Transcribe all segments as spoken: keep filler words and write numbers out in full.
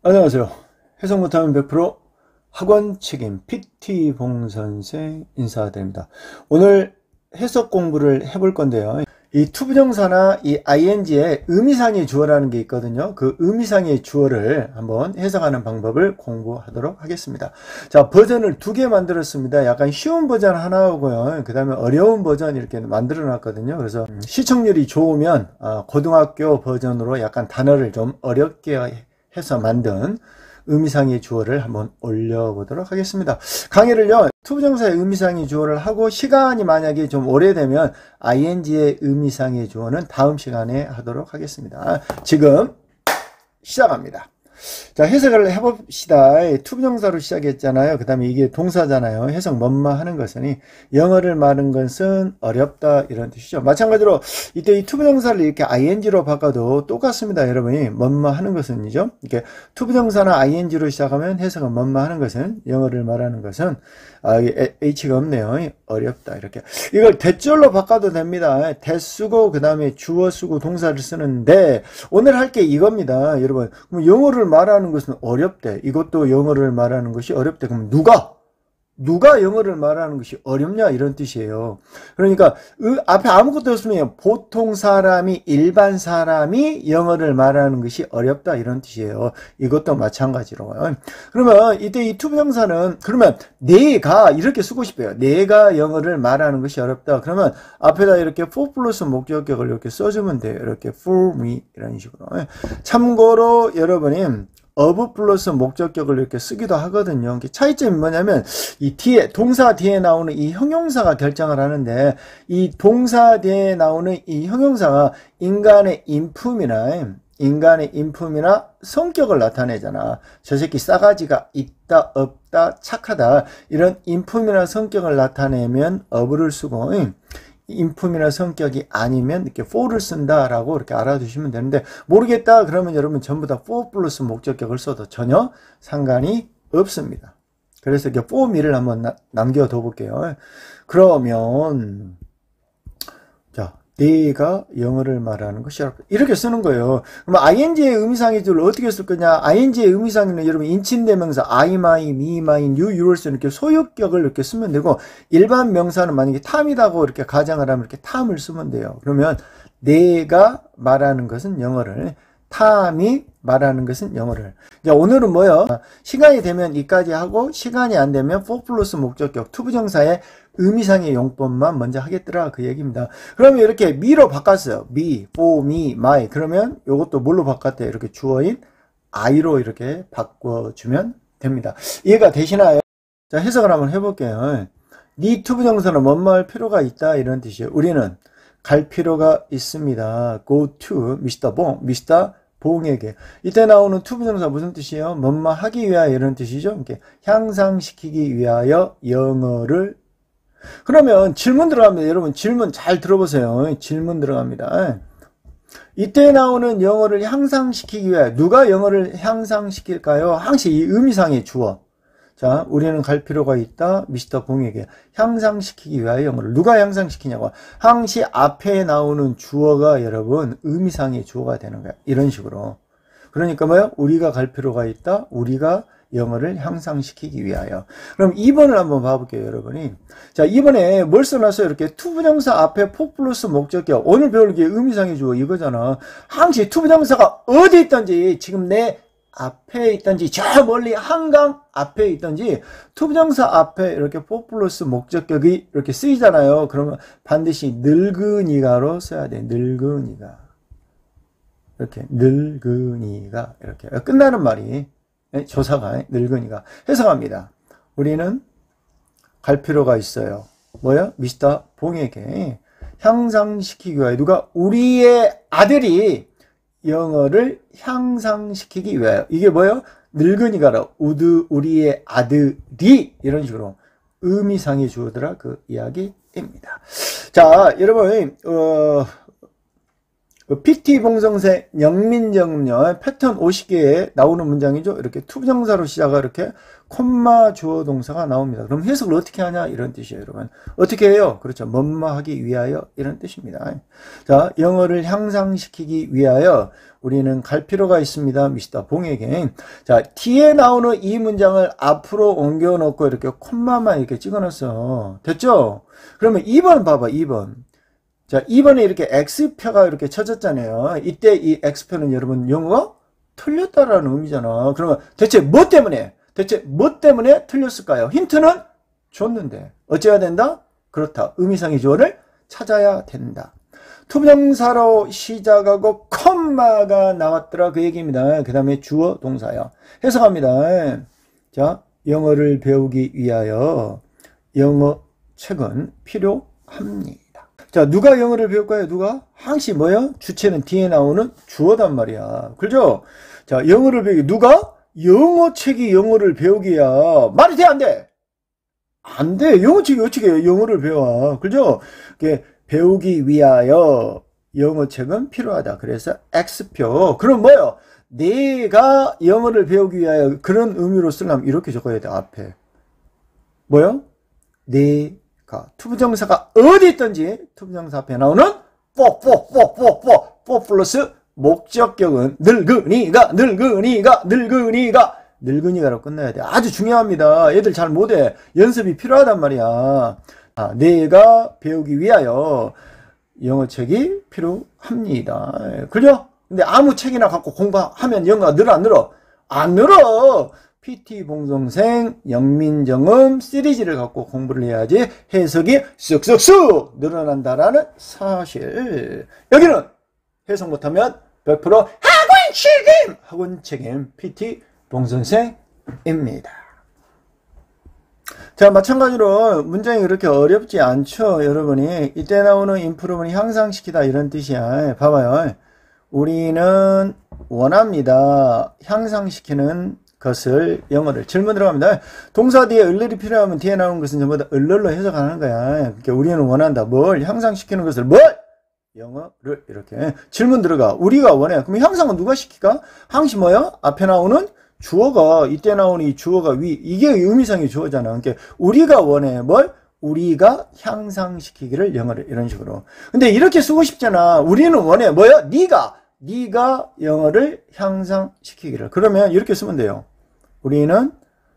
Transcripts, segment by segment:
안녕하세요. 해석 못하면 백 퍼센트 학원 책임 피티 봉 선생 인사드립니다. 오늘 해석 공부를 해볼 건데요. 이 투부정사나 이 아이엔지의 의미상의 주어라는 게 있거든요. 그 의미상의 주어를 한번 해석하는 방법을 공부하도록 하겠습니다. 자, 버전을 두 개 만들었습니다. 약간 쉬운 버전 하나고요. 그 다음에 어려운 버전 이렇게 만들어 놨거든요. 그래서 시청률이 좋으면 고등학교 버전으로 약간 단어를 좀 어렵게 해서 만든 의미상의 주어를 한번 올려보도록 하겠습니다. 강의를요, 투부정사의 의미상의 주어를 하고 시간이 만약에 좀 오래되면 아이엔지의 의미상의 주어는 다음 시간에 하도록 하겠습니다. 지금 시작합니다. 자, 해석을 해봅시다. 투부정사로 시작했잖아요. 그 다음에 이게 동사잖아요. 해석 뭐뭐 하는 것은 영어를 말하는 것은 어렵다 이런 뜻이죠. 마찬가지로 이때 이 투부정사를 이렇게 아이엔지로 바꿔도 똑같습니다. 여러분이 뭐뭐 하는 것은이죠. 이렇게 투부정사나 아이엔지로 시작하면 해석은 뭐뭐 하는 것은 영어를 말하는 것은 아, H가 없네요. 어렵다 이렇게. 이걸 대절로 바꿔도 됩니다. 대 쓰고 그 다음에 주어 쓰고 동사를 쓰는데 오늘 할 게 이겁니다. 여러분, 그럼 영어를 말하는 것은 어렵대. 이것도 영어를 말하는 것이 어렵대. 그럼 누가? 누가 영어를 말하는 것이 어렵냐 이런 뜻이에요. 그러니까 앞에 아무것도 없으면 보통 사람이 일반 사람이 영어를 말하는 것이 어렵다 이런 뜻이에요. 이것도 마찬가지로. 그러면 이때 이 투부정사는 그러면 내가 이렇게 쓰고 싶어요. 내가 영어를 말하는 것이 어렵다. 그러면 앞에다 이렇게 for 플러스 목적격을 이렇게 써주면 돼요. 이렇게 for me 이런 식으로. 참고로 여러분이 of 플러스 목적격을 이렇게 쓰기도 하거든요. 차이점이 뭐냐면 이 뒤에 동사 뒤에 나오는 이 형용사가 결정을 하는데 이 동사 뒤에 나오는 이 형용사가 인간의 인품이나 인간의 인품이나 성격을 나타내잖아. 저 새끼 싸가지가 있다 없다 착하다 이런 인품이나 성격을 나타내면 of를 쓰고 인품이나 성격이 아니면 이렇게 for를 쓴다라고 이렇게 알아두시면 되는데 모르겠다 그러면 여러분 전부 다 for 플러스 목적격을 써도 전혀 상관이 없습니다. 그래서 이렇게 for me를 한번 나, 남겨둬 볼게요. 그러면 자, 내가 영어를 말하는 것이 어렵다. 이렇게 쓰는 거예요. 그럼 아이엔지의 의미상의 주어를 어떻게 쓸 거냐? 아이엔지의 의미상에는 여러분 인칭대명사 I, my, me, mine, you, yours 이렇게 소유격을 이렇게 쓰면 되고 일반 명사는 만약에 탐이라고 이렇게 가정을 하면 이렇게 탐을 쓰면 돼요. 그러면 내가 말하는 것은 영어를, 탐이 말하는 것은 영어를. 자, 오늘은 뭐요? 시간이 되면 이까지 하고 시간이 안 되면 for 플러스 목적격 투부정사의 의미상의 용법만 먼저 하겠더라 그 얘기입니다. 그러면 이렇게 me로 바꿨어요. me, for, me, my. 그러면 이것도 뭘로 바꿨대? 이렇게 주어인 I로 이렇게 바꿔주면 됩니다. 이해가 되시나요? 자, 해석을 한번 해볼게요. 네 투부정사는 뭐뭐 할 필요가 있다 이런 뜻이에요. 우리는 갈 필요가 있습니다. go to 미스터 봉, 미스터 봉에게. 이때 나오는 투부정사 무슨 뜻이에요? 뭐뭐 하기 위하여 이런 뜻이죠. 이렇게 향상시키기 위하여 영어를. 그러면 질문 들어갑니다. 여러분 질문 잘 들어보세요. 질문 들어갑니다. 이때 나오는 영어를 향상시키기 위하여 누가 영어를 향상시킬까요? 항시 이 의미상의 주어. 자, 우리는 갈 필요가 있다. 미스터 봉에게 향상시키기 위하여 영어를. 누가 향상시키냐고. 항시 앞에 나오는 주어가 여러분 의미상의 주어가 되는 거야. 이런 식으로. 그러니까 뭐요? 우리가 갈 필요가 있다. 우리가 영어를 향상시키기 위하여. 그럼 이 번을 한번 봐볼게요, 여러분이. 자, 이번에 뭘 써놨어요? 이렇게 투부정사 앞에 for 플러스 목적격. 오늘 배울 게 의미상의 주어 이거잖아. 항시 투부정사가 어디 있든지 지금 내 앞에 있든지 저 멀리 한강 앞에 있든지 투부정사 앞에 이렇게 for 플러스 목적격이 이렇게 쓰이잖아요. 그러면 반드시 늙은이가로 써야 돼. 늙은이가. 이렇게 늙은이가 이렇게 끝나는 말이 조사가 늙은이가. 해석합니다. 우리는 갈 필요가 있어요. 뭐야? 미스터 봉에게 향상시키기 위하여. 누가? 우리의 아들이 영어를 향상시키기 위하여. 이게 뭐예요? 늙은이가라. 우드 우리의 아들이 이런 식으로 의미상의 주어더라 그 이야기입니다. 자, 여러분 어, 피티 봉성세 영민정음요. 패턴 오십 개에 나오는 문장이죠. 이렇게 투부정사로 시작하 이렇게 콤마 주어 동사가 나옵니다. 그럼 해석을 어떻게 하냐 이런 뜻이에요, 여러분. 어떻게 해요? 그렇죠. 뭐뭐 하기 위하여 이런 뜻입니다. 자, 영어를 향상시키기 위하여 우리는 갈 필요가 있습니다. 미스터 봉에게. 자, T에 나오는 이 문장을 앞으로 옮겨 놓고 이렇게 콤마만 이렇게 찍어 놨어. 됐죠? 그러면 이 번 봐봐, 이 번. 자, 이 번에 이렇게 X표가 이렇게 쳐졌잖아요. 이때 이 X표는 여러분 영어가 틀렸다라는 의미잖아. 그러면 대체 뭐 때문에? 대체 뭐 때문에 틀렸을까요? 힌트는 줬는데. 어째야 된다? 그렇다. 의미상의 주어를 찾아야 된다. 투부정사로 시작하고 콤마가 나왔더라 그 얘기입니다. 그 다음에 주어 동사야. 해석합니다. 자, 영어를 배우기 위하여 영어 책은 필요합니다. 자, 누가 영어를 배울까요? 누가? 항시 뭐야? 주체는 뒤에 나오는 주어단 말이야. 그죠? 자, 영어를 배우기. 누가? 영어 책이 영어를 배우기야. 말이 돼, 안 돼? 안 돼. 영어 책이 어떻게 영어를 배워? 그죠? 배우기 위하여 영어 책은 필요하다. 그래서 X표. 그럼 뭐요? 내가 영어를 배우기 위하여 그런 의미로 쓰려면 이렇게 적어야 돼, 앞에. 뭐요? 내 투부정사가 어디 있든지 투부정사 앞에 나오는 뽀, 뽀, 뽀, 뽀, 뽀, 뽀 플러스 목적격은 늙은이가, 늙은이가, 늙은이가, 늙은이가로 끝나야 돼. 아주 중요합니다. 애들 잘 못해. 연습이 필요하단 말이야. 아, 내가 배우기 위하여 영어책이 필요합니다. 그죠? 근데 아무 책이나 갖고 공부하면 영어가 늘어, 안 늘어? 안 늘어! 피티 봉성생 영민정음 시리즈를 갖고 공부를 해야지 해석이 쑥쑥쑥 늘어난다라는 사실. 여기는 해석 못하면 백 퍼센트 학원 책임! 학원 책임 피티 봉성생입니다. 자, 마찬가지로 문장이 그렇게 어렵지 않죠, 여러분이. 이때 나오는 임프루브는 향상시키다 이런 뜻이야. 봐봐요. 우리는 원합니다. 향상시키는 것을 영어를 질문 들어갑니다. 동사 뒤에 을ler이 필요하면 뒤에 나오는 것은 전부 다 을ler로 해석하는 거야. 그러니까 우리는 원한다. 뭘? 향상시키는 것을 뭘? 영어를 이렇게 질문 들어가. 우리가 원해. 그럼 향상은 누가 시킬까? 항시 뭐야? 앞에 나오는 주어가 이때 나오는 이 주어가 위 이게 의미상의 주어잖아. 그러니까 우리가 원해. 뭘? 우리가 향상시키기를 영어를 이런 식으로. 근데 이렇게 쓰고 싶잖아. 우리는 원해. 뭐야? 네가 네가 영어를 향상시키기를. 그러면 이렇게 쓰면 돼요. 우리는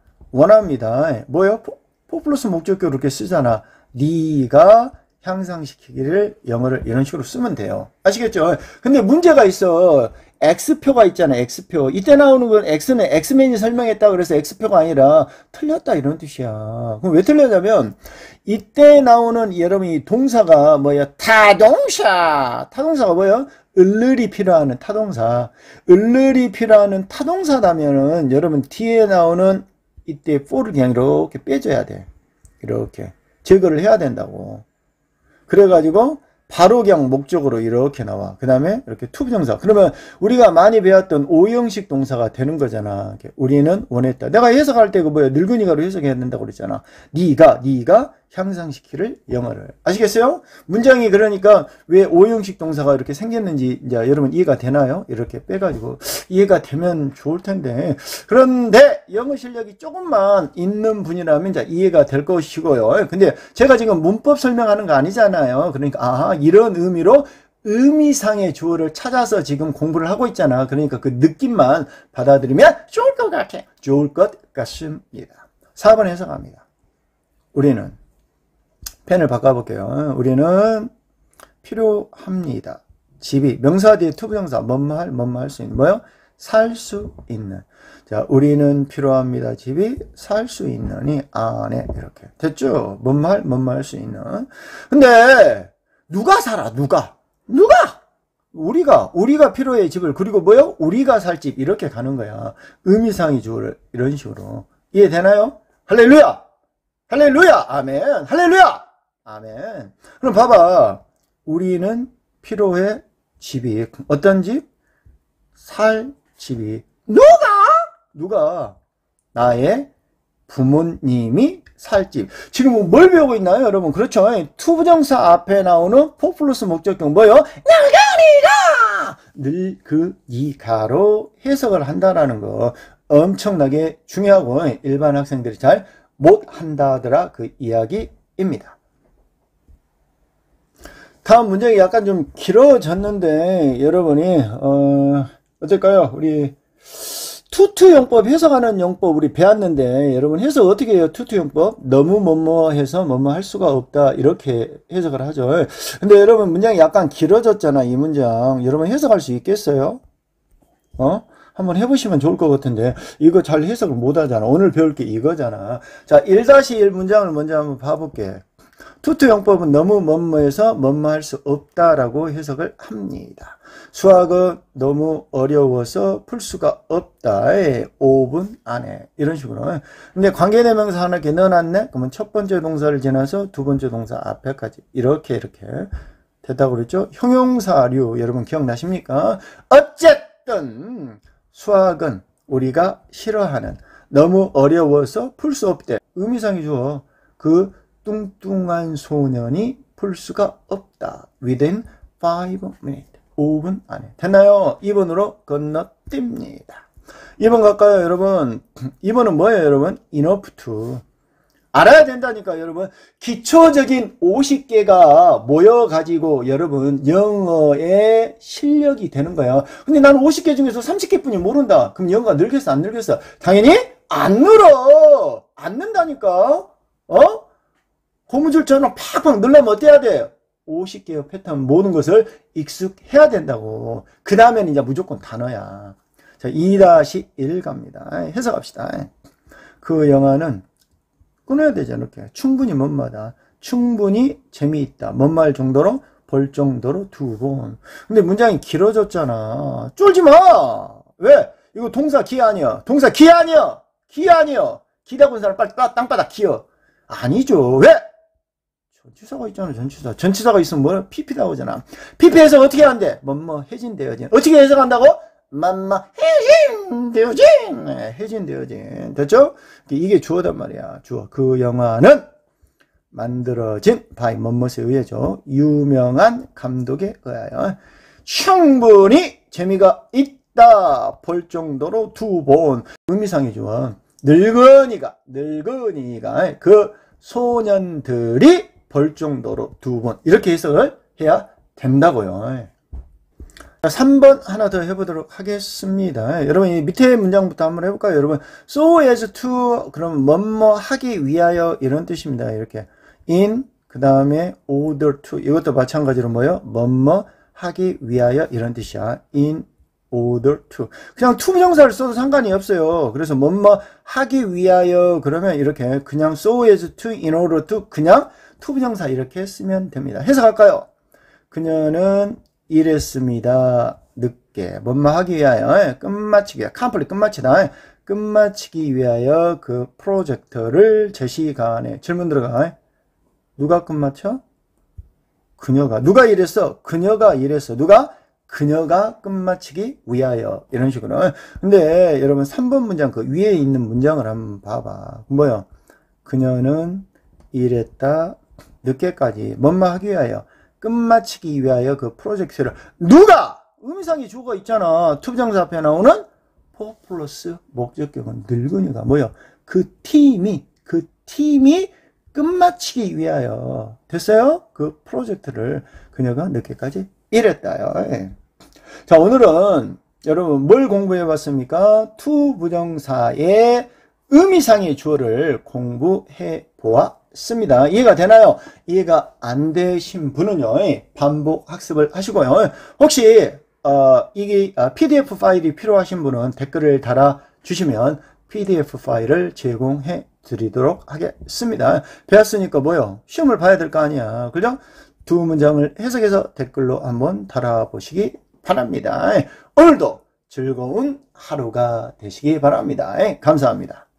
원합니다. 뭐요? 포 플러스 목적격 이렇게 쓰잖아. 네가 향상시키기를 영어를 이런 식으로 쓰면 돼요. 아시겠죠? 근데 문제가 있어. X표가 있잖아. X표. 이때 나오는 건 X는 X맨이 설명했다 그래서 X표가 아니라 틀렸다 이런 뜻이야. 그럼 왜 틀렸냐면 이때 나오는 여러분이 동사가 뭐야? 타동사. 타동사가 뭐야? 을ler이 필요하는 타동사. 을ler이 필요하는 타동사라면은 여러분 뒤에 나오는 이때 for를 그냥 이렇게 빼줘야 돼. 이렇게 제거를 해야 된다고. 그래가지고 바로 그냥 목적으로 이렇게 나와. 그 다음에 이렇게 투부정사. 그러면 우리가 많이 배웠던 오형식 동사가 되는 거잖아. 우리는 원했다. 내가 해석할 때 그 뭐야? 늙은이가로 해석해야 된다고 그랬잖아. 네가 네가 향상시키를 영어를. 아시겠어요? 문장이 그러니까 왜 오형식 동사가 이렇게 생겼는지 이제 여러분 이해가 되나요? 이렇게 빼가지고 이해가 되면 좋을 텐데. 그런데 영어 실력이 조금만 있는 분이라면 이제 이해가 될 것이고요. 근데 제가 지금 문법 설명하는 거 아니잖아요. 그러니까 아 이런 의미로 의미상의 주어를 찾아서 지금 공부를 하고 있잖아. 그러니까 그 느낌만 받아들이면 좋을 것 같아. 좋을 것 같습니다. 사 번 해석합니다. 우리는 펜을 바꿔볼게요. 우리는 필요합니다. 집이 명사 뒤에 투부정사 뭐뭐 할 뭐뭐 할 수 있는 뭐요? 살 수 있는. 자, 우리는 필요합니다. 집이 살 수 있는 이 안에 이렇게 됐죠? 뭐뭐 할 뭐뭐 할 수 있는. 근데 누가 살아? 누가? 누가? 우리가 우리가 필요해 집을. 그리고 뭐요? 우리가 살 집 이렇게 가는 거야. 의미상의 주어를 이런 식으로. 이해되나요? 할렐루야! 할렐루야! 아멘! 할렐루야! 아멘. 그럼 봐봐. 우리는 필요해 집이. 어떤 집? 살 집이. 누가? 누가? 나의 부모님이 살 집. 지금 뭘 배우고 있나요, 여러분? 그렇죠. 투부정사 앞에 나오는 포 플러스 목적격 뭐요? 늙으니가! 늙으니가로 해석을 한다라는 거 엄청나게 중요하고 일반 학생들이 잘 못한다더라 그 이야기입니다. 다음 문장이 약간 좀 길어졌는데 여러분이 어, 어떨까요? 우리 투투 용법 해석하는 용법 우리 배웠는데 여러분 해석 어떻게 해요? 투투 용법 너무 뭐뭐 해서 뭐뭐 할 수가 없다 이렇게 해석을 하죠. 근데 여러분 문장이 약간 길어졌잖아. 이 문장 여러분 해석할 수 있겠어요? 어? 한번 해보시면 좋을 것 같은데 이거 잘 해석을 못 하잖아. 오늘 배울 게 이거잖아. 자, 일 다시 일 문장을 먼저 한번 봐볼게. 투투 용법은 너무 뭐뭐해서 뭐뭐 할 수 없다라고 해석을 합니다. 수학은 너무 어려워서 풀 수가 없다. 오 분 안에 이런 식으로. 근데 관계대명사 하나 이렇게 넣어놨네. 그러면 첫 번째 동사를 지나서 두 번째 동사 앞에까지 이렇게 이렇게 됐다고 그랬죠. 형용사류 여러분 기억나십니까? 어쨌든 수학은 우리가 싫어하는 너무 어려워서 풀 수 없대. 의미상이 주어 그 뚱뚱한 소년이 풀 수가 없다. Within five minutes. 오 분 안에. 됐나요? 이 번으로 건너뜁니다. 이 번 갈까요, 여러분? 이 번은 뭐예요, 여러분? Enough to. 알아야 된다니까, 여러분. 기초적인 오십 개가 모여가지고, 여러분, 영어의 실력이 되는 거예요. 근데 나는 오십 개 중에서 삼십 개뿐이 모른다. 그럼 영어가 늘겠어, 안 늘겠어? 당연히 안 늘어! 안 는다니까? 어? 고무줄처럼 팍팍 늘려면 어때야 돼요? 오십 개의 패턴 모든 것을 익숙해야 된다고. 그 다음에는 이제 무조건 단어야. 자, 이 다시 일 갑니다. 해석합시다. 그 영화는 끊어야 되죠, 이렇게. 충분히 뭔마다. 충분히 재미있다. 뭔 말 정도로? 볼 정도로 두 번. 근데 문장이 길어졌잖아. 쫄지 마! 왜? 이거 동사 기 아니야. 동사 기 아니야! 기 아니야! 기다 본 사람 빨리 땅바닥 기어. 아니죠. 왜? 전치사가 있잖아, 전치사. 전치사가 있으면 뭐야? 피피 나오잖아. 피피 해석 어떻게 한대? 뭐뭐 해진되어진. 어떻게 해석한다고? 맘마 해진되어진. 네, 해진되어진. 됐죠? 이게 주어단 말이야. 주어. 그 영화는 만들어진 by 뭐뭐에 의해죠. 유명한 감독에 의하여 충분히 재미가 있다. 볼 정도로 두 번. 의미상이 좋아. 늙은이가, 늙은이가 그 소년들이 볼 정도로 두 번 이렇게 해석을 해야 된다고요. 삼 번 하나 더 해보도록 하겠습니다. 여러분 이 밑에 문장부터 한번 해볼까요? 여러분 so as to 그럼 뭐뭐 하기 위하여 이런 뜻입니다. 이렇게 in 그 다음에 order to 이것도 마찬가지로 뭐요? 뭐뭐 하기 위하여 이런 뜻이야. in order to 그냥 to 부정사를 써도 상관이 없어요. 그래서 뭐뭐 하기 위하여 그러면 이렇게 그냥 so as to in order to 그냥 to 부정사 이렇게 쓰면 됩니다. 해석할까요? 그녀는 이랬습니다. 늦게 뭐뭐 하기 위하여 끝마치기 위하여 컴플릿 끝마치다. 끝마치기 위하여 그 프로젝트를 제 시간에 질문 들어가. 누가 끝마쳐? 그녀가. 누가 이랬어? 그녀가 이랬어. 누가? 그녀가 끝마치기 위하여 이런 식으로. 근데 여러분 삼 번 문장 그 위에 있는 문장을 한번 봐봐. 뭐요? 그녀는 이랬다 늦게까지 뭐뭐 하기 위하여 끝마치기 위하여 그 프로젝트를 누가 의미상의 주어가 있잖아. 투부정사 앞에 나오는 포 플러스 목적격은 늙은이가 뭐요? 그 팀이 그 팀이 끝마치기 위하여 됐어요? 그 프로젝트를 그녀가 늦게까지 일했다요. 자, 오늘은 여러분 뭘 공부해 봤습니까? 투부정사의 의미상의 주어를 공부해 보았습니다. 이해가 되나요? 이해가 안 되신 분은요, 반복 학습을 하시고요. 혹시 어, 이게 피디에프 파일이 필요하신 분은 댓글을 달아 주시면 피디에프 파일을 제공해 드리도록 하겠습니다. 배웠으니까 뭐요? 시험을 봐야 될 거 아니야. 그죠? 두 문장을 해석해서 댓글로 한번 달아보시기 바랍니다. 오늘도 즐거운 하루가 되시기 바랍니다. 감사합니다.